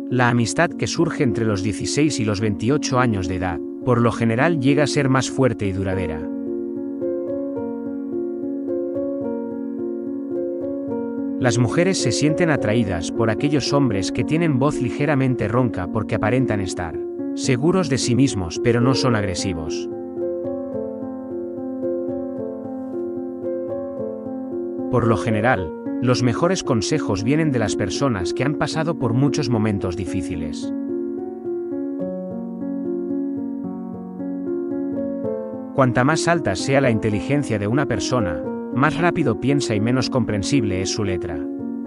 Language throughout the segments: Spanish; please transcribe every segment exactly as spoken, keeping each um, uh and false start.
La amistad que surge entre los dieciséis y los veintiocho años de edad, por lo general llega a ser más fuerte y duradera. Las mujeres se sienten atraídas por aquellos hombres que tienen voz ligeramente ronca porque aparentan estar seguros de sí mismos pero no son agresivos. Por lo general, los mejores consejos vienen de las personas que han pasado por muchos momentos difíciles. Cuanta más alta sea la inteligencia de una persona, más rápido piensa y menos comprensible es su letra.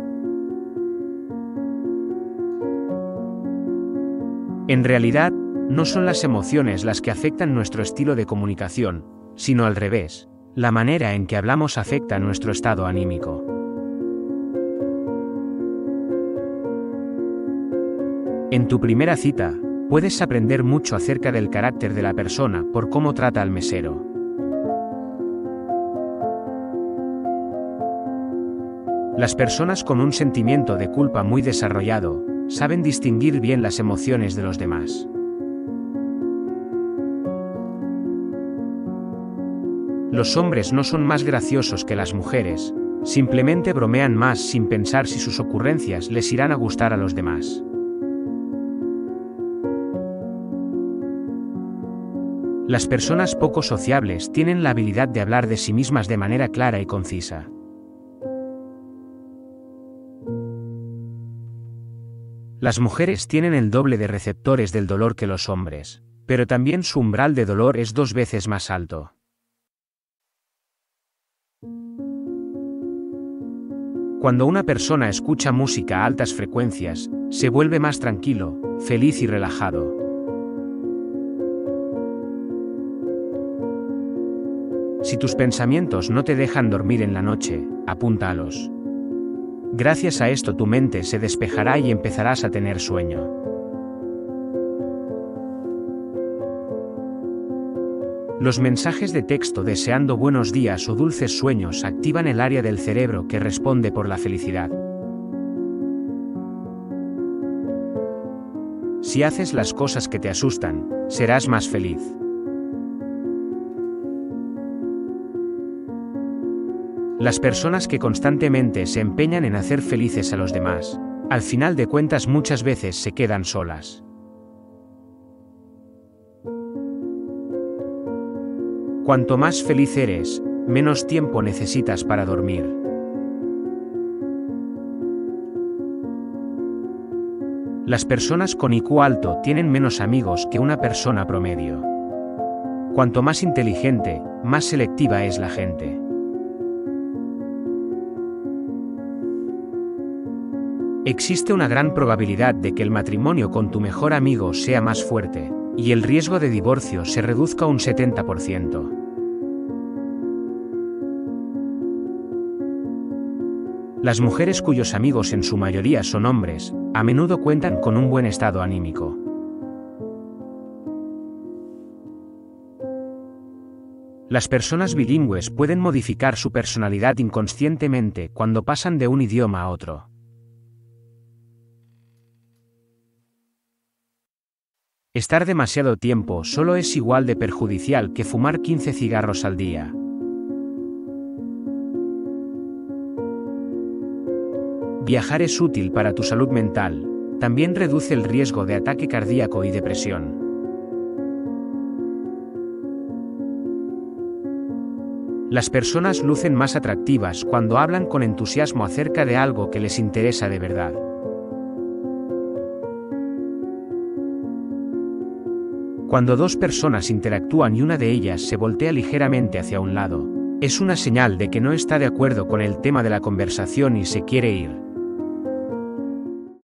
En realidad, no son las emociones las que afectan nuestro estilo de comunicación, sino al revés. La manera en que hablamos afecta nuestro estado anímico. En tu primera cita, puedes aprender mucho acerca del carácter de la persona por cómo trata al mesero. Las personas con un sentimiento de culpa muy desarrollado, saben distinguir bien las emociones de los demás. Los hombres no son más graciosos que las mujeres, simplemente bromean más sin pensar si sus ocurrencias les irán a gustar a los demás. Las personas poco sociables tienen la habilidad de hablar de sí mismas de manera clara y concisa. Las mujeres tienen el doble de receptores del dolor que los hombres, pero también su umbral de dolor es dos veces más alto. Cuando una persona escucha música a altas frecuencias, se vuelve más tranquilo, feliz y relajado. Si tus pensamientos no te dejan dormir en la noche, apúntalos. Gracias a esto tu mente se despejará y empezarás a tener sueño. Los mensajes de texto deseando buenos días o dulces sueños activan el área del cerebro que responde por la felicidad. Si haces las cosas que te asustan, serás más feliz. Las personas que constantemente se empeñan en hacer felices a los demás, al final de cuentas muchas veces se quedan solas. Cuanto más feliz eres, menos tiempo necesitas para dormir. Las personas con I Q alto tienen menos amigos que una persona promedio. Cuanto más inteligente, más selectiva es la gente. Existe una gran probabilidad de que el matrimonio con tu mejor amigo sea más fuerte, y el riesgo de divorcio se reduzca un setenta por ciento. Las mujeres cuyos amigos en su mayoría son hombres, a menudo cuentan con un buen estado anímico. Las personas bilingües pueden modificar su personalidad inconscientemente cuando pasan de un idioma a otro. Estar demasiado tiempo solo es igual de perjudicial que fumar quince cigarros al día. Viajar es útil para tu salud mental, también reduce el riesgo de ataque cardíaco y depresión. Las personas lucen más atractivas cuando hablan con entusiasmo acerca de algo que les interesa de verdad. Cuando dos personas interactúan y una de ellas se voltea ligeramente hacia un lado, es una señal de que no está de acuerdo con el tema de la conversación y se quiere ir.